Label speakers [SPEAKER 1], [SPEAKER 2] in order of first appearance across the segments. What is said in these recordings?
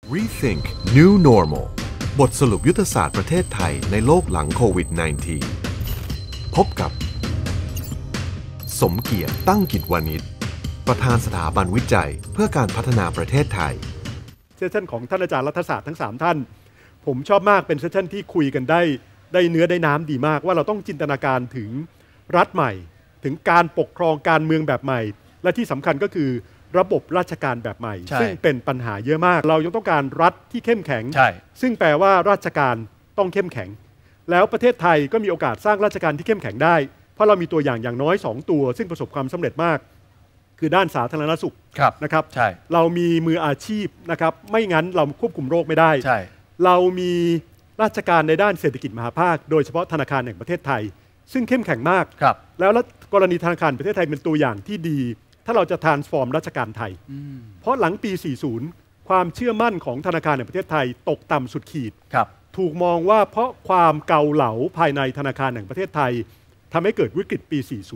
[SPEAKER 1] Rethink New Normal บทสรุปยุทธศาสตร์ประเทศไทยในโลกหลังโควิด -19 พบกับสมเกียรติตั้งกิจวานิชประธานสถาบันวิจัยเพื่อการพัฒนาประเทศไทย
[SPEAKER 2] เซสชั่นของท่านอาจารย์รัฐศาสตร์ทั้ง3ท่านผมชอบมากเป็นเซสชั่นที่คุยกันได้เนื้อได้น้ำดีมากว่าเราต้องจินตนาการถึงรัฐใหม่ถึงการปกครองการเมืองแบบใหม่และที่สำคัญก็คือระบบราชการแบบใหม่ซึ่งเป็นปัญหาเยอะมากเรายังต้องการรัฐที่เข้มแข็งซึ่งแปลว่าราชการต้องเข้มแข็งแล้วประเทศไทยก็มีโอกาสสร้างราชการที่เข้มแข็งได้เพราะเรามีตัวอย่างน้อย2ตัวซึ่งประสบความสำเร็จมากคือด้านสาธารณสุขนะครับเรามีมืออาชีพนะครับไม่งั้นเราควบคุมโรคไม่ได้เรามีราชการในด้านเศรษฐกิจมหาภาคโดยเฉพาะธนาคารแห่งประเทศไทยซึ่งเข้มแข็งมากแล้วกรณีธนาคารประเทศไทยเป็นตัวอย่างที่ดีถ้าเราจะ transform ราชการไทยเพราะหลังปี 40 ความเชื่อมั่นของธนาคารแห่งประเทศไทยตกต่ำสุดขีดถูกมองว่าเพราะความเกาเหลาภายในธนาคารแห่งประเทศไทยทำให้เกิดวิกฤตปี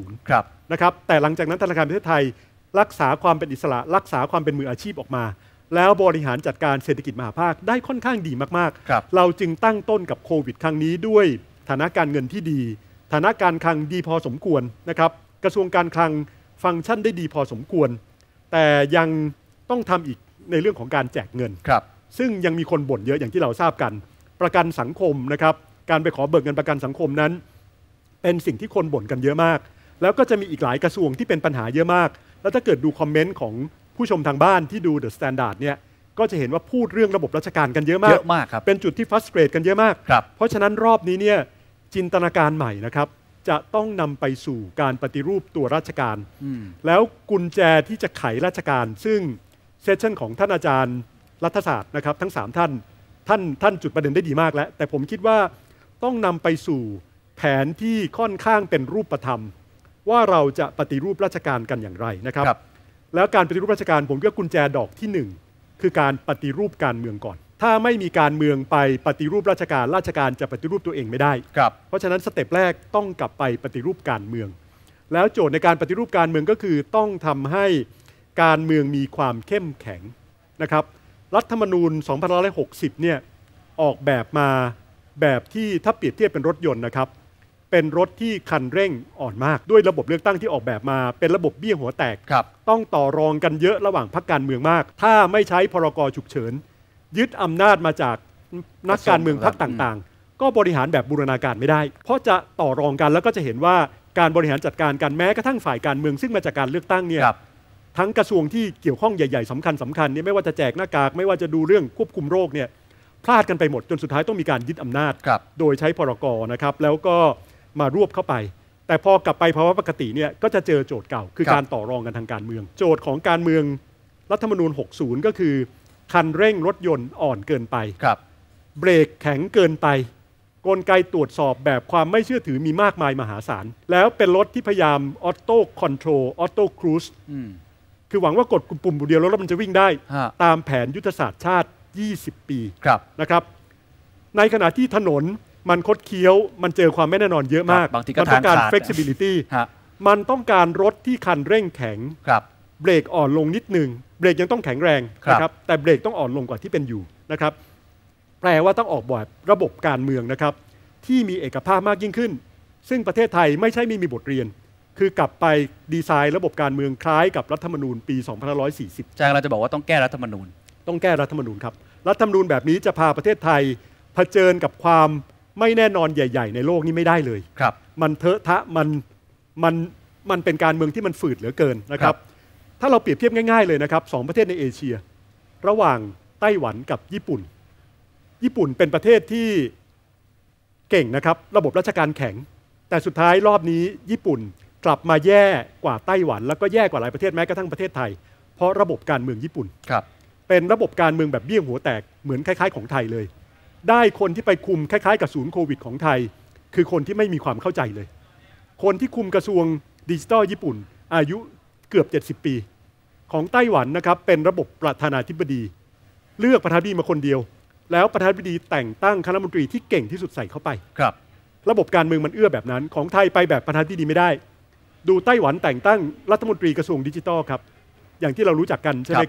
[SPEAKER 2] 40 นะครับแต่หลังจากนั้นธนาคารประเทศไทยรักษาความเป็นอิสระรักษาความเป็นมืออาชีพออกมาแล้วบริหารจัดการเศรษฐกิจมหาภาคได้ค่อนข้างดีมากๆเราจึงตั้งต้นกับโควิดครั้งนี้ด้วยฐานะการเงินที่ดีฐานะการคลังดีพอสมควรนะครับกระทรวงการคลังฟังก์ชันได้ดีพอสมควรแต่ยังต้องทำอีกในเรื่องของการแจกเงินซึ่งยังมีคนบ่นเยอะอย่างที่เราทราบกันประกันสังคมนะครับการไปขอเบิกเงินประกันสังคมนั้นเป็นสิ่งที่คนบ่นกันเยอะมากแล้วก็จะมีอีกหลายกระทรวงที่เป็นปัญหาเยอะมากแล้วถ้าเกิดดูคอมเมนต์ของผู้ชมทางบ้านที่ดูเดอะสแตนดาร์ดเนี่ยก็จะเห็นว่าพูดเรื่องระบบราชการกันเยอะมากเป็นจุดที่ฟรัสเตรทกันเยอะมากเพราะฉะนั้นรอบนี้เนี่ยจินตนาการใหม่นะครับจะต้องนำไปสู่การปฏิรูปตัวราชการแล้วกุญแจที่จะไขราชการซึ่งเซสชั่นของท่านอาจารย์รัฐศาสตร์นะครับทั้ง3ท่านจุดประเด็นได้ดีมากแล้วแต่ผมคิดว่าต้องนำไปสู่แผนที่ค่อนข้างเป็นรูปธรรมว่าเราจะปฏิรูปราชการกันอย่างไรนะครับแล้วการปฏิรูปราชการผมว่ากุญแจดอกที่1คือการปฏิรูปการเมืองก่อนถ้าไม่มีการเมืองไปปฏิรูปราชการจะปฏิรูปตัวเองไม่ได้เพราะฉะนั้นสเต็ปแรกต้องกลับไปปฏิรูปการเมืองแล้วโจทย์ในการปฏิรูปการเมืองก็คือต้องทำให้การเมืองมีความเข้มแข็งนะครับรัฐธรรมนูญ 2560 เนี่ยออกแบบมาแบบที่ถ้าเปรียบเทียบเป็นรถยนต์นะครับเป็นรถที่คันเร่งอ่อนมากด้วยระบบเลือกตั้งที่ออกแบบมาเป็นระบบเบี้ยหัวแตกต้องต่อรองกันเยอะระหว่างพรรคการเมืองมากถ้าไม่ใช้พรก.ฉุกเฉินยึดอำนาจมาจากนักการเมืองพรรคต่างๆก็บริหารแบบบูรณาการไม่ได้เพราะจะต่อรองกันแล้วก็จะเห็นว่าการบริหารจัดการกันแม้กระทั่งฝ่ายการเมืองซึ่งมาจากการเลือกตั้งเนี่ยทั้งกระทรวงที่เกี่ยวข้องใหญ่ๆสำคัญเนี่ยไม่ว่าจะแจกหน้ากากไม่ว่าจะดูเรื่องควบคุมโรคเนี่ยพลาดกันไปหมดจนสุดท้ายต้องมีการยึดอำนาจโดยใช้พรก.นะครับแล้วก็มารวบเข้าไปแต่พอกลับไปภาวะปกติเนี่ยก็จะเจอโจทย์เก่าคือการต่อรองกันทางการเมืองโจทย์ของการเมืองรัฐธรรมนูญ 60 ก็คือคันเร่งรถยนต์อ่อนเกินไปเบรกแข็งเกินไปกลไกตรวจสอบแบบความไม่เชื่อถือมีมากมายมหาศาลแล้วเป็นรถที่พยายามออโต้คอนโทรลออโต้ครูซคือหวังว่ากดปุ่มเดียวแล้วรถมันจะวิ่งได้ตามแผนยุทธศาสตร์ชาติ20 ปีนะครับในขณะที่ถนนมันคดเคี้ยวมันเจอความไม่แน่นอนเยอะมากมันต้องการ flexibility มันต้องการรถที่คันเร่งแข็งเบรกอ่อนลงนิดนึงเบรกยังต้องแข็งแรงนะครับแต่เบรกต้องอ่อนลงกว่าที่เป็นอยู่นะครับแปลว่าต้องออกแบบระบบการเมืองนะครับที่มีเอกภาพมากยิ่งขึ้นซึ่งประเทศไทยไม่ใช่ไม่มีบทเรียนคือกลับไปดีไซน์ระบบการเมืองคล้ายกับรัฐธรรมนูญปี 2540
[SPEAKER 3] อาจารย์เราจะบอกว่าต้องแก้รัฐธรรมนูญ
[SPEAKER 2] ต้องแก้รัฐธรรมนูญครับรัฐธรรมนูญแบบนี้จะพาประเทศไทยเผชิญกับความไม่แน่นอนใหญ่ๆในโลกนี้ไม่ได้เลยมันเถอะทะมันเป็นการเมืองที่มันฝืดเหลือเกินนะครับถ้าเราเปรียบเทียบง่ายๆเลยนะครับ2ประเทศในเอเชียระหว่างไต้หวันกับญี่ปุ่นเป็นประเทศที่เก่งนะครับระบบราชการแข็งแต่สุดท้ายรอบนี้ญี่ปุ่นกลับมาแย่กว่าไต้หวันแล้วก็แย่กว่าหลายประเทศแม้กระทั่งประเทศไทยเพราะระบบการเมืองญี่ปุ่นเป็นระบบการเมืองแบบเบี้ยหัวแตกเหมือนคล้ายๆของไทยเลยได้คนที่ไปคุมคล้ายๆกับศูนย์โควิดของไทยคือคนที่ไม่มีความเข้าใจเลยคนที่คุมกระทรวงดิจิทัลญี่ปุ่นอายุเกือบ70 ปีของไต้หวันนะครับเป็นระบบประธานาธิบดีเลือกประธานาธิบดีมาคนเดียวแล้วประธานาธิบดีแต่งตั้งคณะรัฐมนตรีที่เก่งที่สุดใส่เข้าไประบบการเมืองมันเอื้อแบบนั้นของไทยไปแบบประธานาธิบดีไม่ได้ดูไต้หวันแต่งตั้งรัฐมนตรีกระทรวงดิจิทัลครับอย่างที่เรารู้จักกันใช่ไหมครับ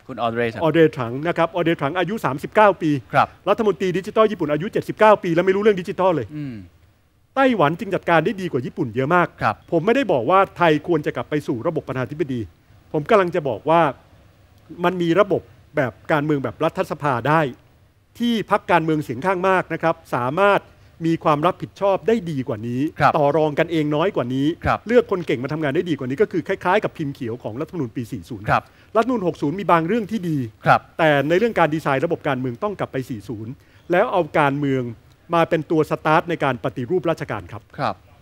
[SPEAKER 3] คุณออเดรย์
[SPEAKER 2] ออเดรถังนะครับออเดรถังอายุ 39 ปี
[SPEAKER 3] ครับ
[SPEAKER 2] รัฐมนตรีดิจิทัลญี่ปุ่นอายุ 79 ปีแล้วไม่รู้เรื่องดิจิทัลเลยไต้หวันจึงจัดการได้ดีกว่าญี่ปุ่นเยอะมาก ผมไม่ได้บอกว่าไทยควรจะกลับไปสู่ระบบประธานาธิบดีผมกำลังจะบอกว่ามันมีระบบแบบการเมืองแบบรัฐสภาได้ที่พรรคการเมืองเสียงข้างมากนะครับสามารถมีความรับผิดชอบได้ดีกว่านี้ต่อรองกันเองน้อยกว่านี้เลือกคนเก่งมาทำงานได้ดีกว่านี้ก็คือคล้ายๆกับพิมพ์เขียวของรัฐธรรมนูญปี 40 รัฐธรรมนูญ 60 มีบางเรื่องที่ดีแต่ในเรื่องการดีไซน์ระบบการเมืองต้องกลับไป 40 แล้วเอาการเมืองมาเป็นตัวสตาร์ทในการปฏิรูปราชการครับ